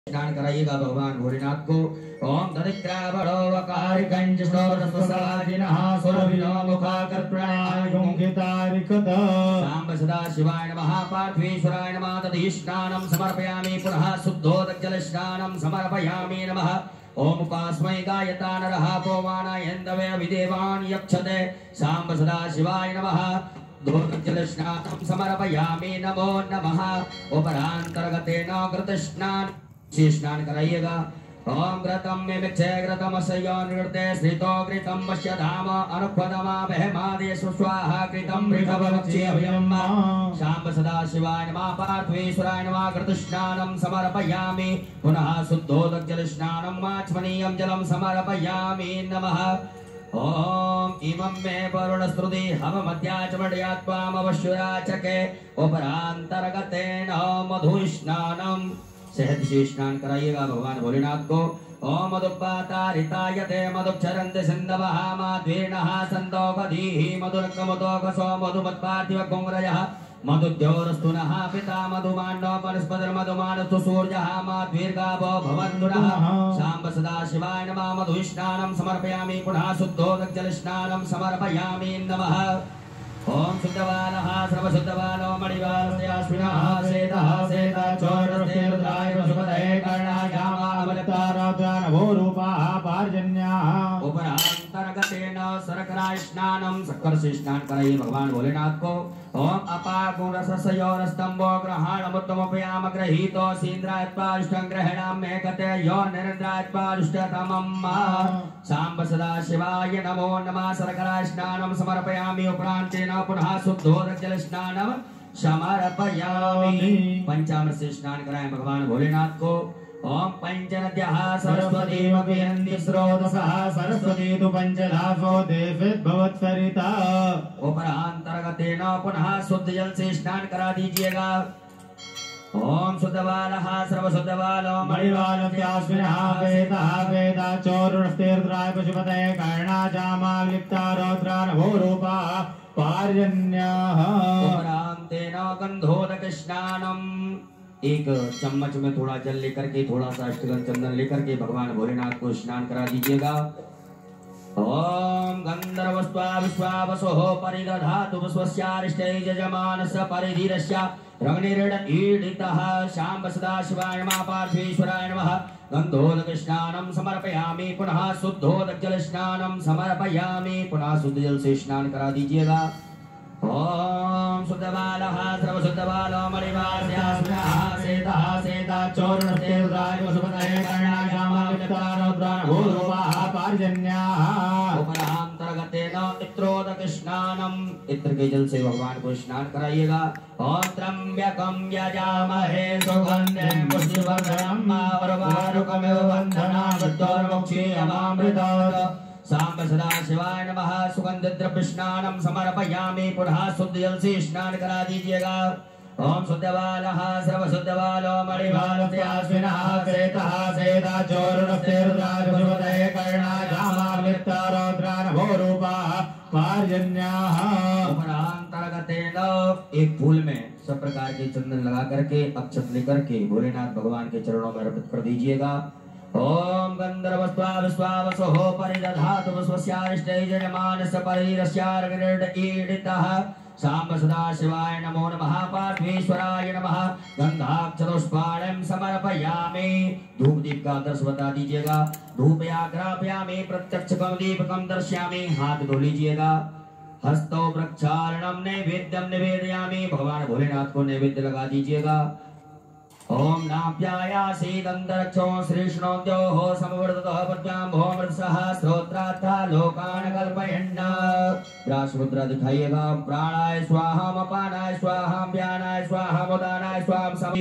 स्नान कराइएगा भगवान भोलेनाथ को। ओम सांब सदा शिवाय नमः पार्थेश्वराय नमः तदीष्णानं समर्पयामि पुनः शुद्धोदक जल स्नानं समर्पयामि नमः। ओम कास्मै गायता नरः पौमानायन्दवे विदेवान् यक्षते सांब सदा शिवाय नमः दोदक जल स्नानं समर्पयामि नमो नमः। उपरांतर्गतेन घृत स्नान कराइएगा। ओम घृतम में मिक्षे घृतम सयोनृते श्रितो घृतम वश्य धाम अनुपदमा बहमादे स्वाहा घृतम ऋषभवक्षे अभयम शांब सदा शिवाय नमः पार्थेश्वराय नमः घृत स्नानं समर्पयामि पुनः शुद्धोदक जल स्नानं आचमनीयं जलं समर्पयामि नमः। ओम इमं मे वरुणस्तुति हवमध्याचमड्यात्वाम अवश्युराचके उपरांतर्गतेन मधुस्नानं शहद से स्नान कराइएगा भगवान भोलेनाथ को। ओम मधुपातारितायते मधुक्षरन्ते सिन्धवः माध्वेनः सन्तोकधीः मधुरकमुतोकसो मधुमत्पार्थिव कुंग्रयः मधुद्योरस्तु नः पिता मधुमाण्डो वनस्पतिर्मधुमानस्तु सूर्यः माध्वीर्गावो भवन्तु नः। शाम्ब सदा शिवाय नमः मधुस्नानं समर्पयामि पुनः शुद्धोदक जल स्नानं समर्पयामि नमः। ओम शुद्धवालः सर्वशुद्धवालो मणिवालस्याश्विनः सेतः सेता चोरस्ते रुद्राय पशुपतये कर्णायामावताराद्रानभोरूपाः पार्जन्याः। उपरांतर्गतेन शर्करा स्नानं शक्कर से स्नान कराइए भगवान भोलेनाथ को। ओम अपागुणसस्योरस्तम्भो ग्रहाणमुत्तमोपयाम गृहीतो सीन्द्रायत्वाष्टं ग्रहणाम्ये गते यो निरन्द्रायत्वाष्टतमम्। शाम्ब सदा शिवाय नमो नमः। शर्करा स्नानं समर्पयामि उपरांतेन पुनः शुद्धोदक जल स्नानं समर्पयामि। पंचामृत से स्नान कराएं भगवान भोलेनाथ को। ओम पंचनद्यः सरस्वतीमपि स्रोतसः सरस्वती तु पंचधासो देवेद्भवत्सरिता। उपरांतर्गतेन पुनः शुद्ध जल से स्नान करा दीजिएगा। ओम शुद्धवालः सर्वशुद्धवालो मणिवालस्याश्विनः वेदः वेदा चोरुणस्तेर्द्राय पशुपतये कर्णाजामालिप्ता रौद्रानभोरूपाः पार्जन्याः। उपरांतेन गंधोदक स्नानम् एक चम्मच में थोड़ा जल लेकर के थोड़ा सा अष्टगंध चंदन लेकर के भगवान भोलेनाथ को स्नान करा दीजिएगा। ओम गंधर्वस्त्वा विश्वावसोः परिदधातु स्वस्यारिष्टे यजमानस्य परिधीरस्य रग्निर्ड ईडितः। शाम्ब सदा शिवाय नमः पार्थेश्वराय नमः गंधोदक स्नानं समर्पयामि पुनः शुद्धोदक जल स्नानं समर्पयामि पुनः शुद्ध जल से स्नान करा दीजिएगा। ओम शुद्धवालः सर्वशुद्धवालो मणिवालस्याश्विनः सेतः सेता चोरुणस्तेर्द्राय पशुपतये कर्णायामावलिप्ता रौद्रानभोरूपाः पार्जन्याः। उपरांतर्गतेन इत्रोदक स्नानं इत्र के जल से भगवान को स्नान कराइएगा। ओम त्र्यंबकं यजामहे सुगन्धिं पुष्टिवर्धनम् उर्वारुकमिव बन्धनान् मृत्योर्मुक्षीयमामृतात्। शाम्ब सदा शिवाय नमः। सुगंध द्रव्य स्नानं समर्पयामि पुनः शुद्ध जल से स्नान करा दीजिएगा। ओम शुद्धवालः सर्वशुद्धवालो मणिवालस्याश्विनः सेतः सेता चोरुणस्तेर्द्राय पशुपतये कर्णायामावलिप्ता रौद्रानभोरूपाः पार्जन्याः। उपरांतर्गतेन एक फूल में सब प्रकार के चंदन लगा करके अक्षत लेकर के भोलेनाथ भगवान के चरणों में अर्पित कर दीजिएगा। ओम गंधर्वस्त्वा विश्वावसोः परिदधातु स्वस्यारिष्टे यजमानस्य परिरस्यार्गनिर्ड ईडितः। शाम्ब सदा शिवाय नमो नमः पार्थेश्वराय नमः गंधाक्षतुष्पाणं समर्पयामि। धूप दीप का आदर्श बता दीजिएगा। धूपयाग्रापयामि प्रत्यक्षकं दीपकं दर्शयामि। हाथ धो लीजिएगा। हस्तौ प्रक्षालनम नैवेद्यम निवेदयामि। भगवान भोलेनाथ को नैवेद्य लगा दीजिएगा। ओम नाभ्यायासीदन्तरिक्षो श्रीष्णोद्योः समवर्ततः पद्भ्यां भौमृतसः श्रोत्रार्था लोकान् कल्पयन्। रासमुद्रा दिखाइएगा। प्राणाय स्वाहा अपानाय स्वाहा व्यानाय स्वाहा उदानाय स्वाहा।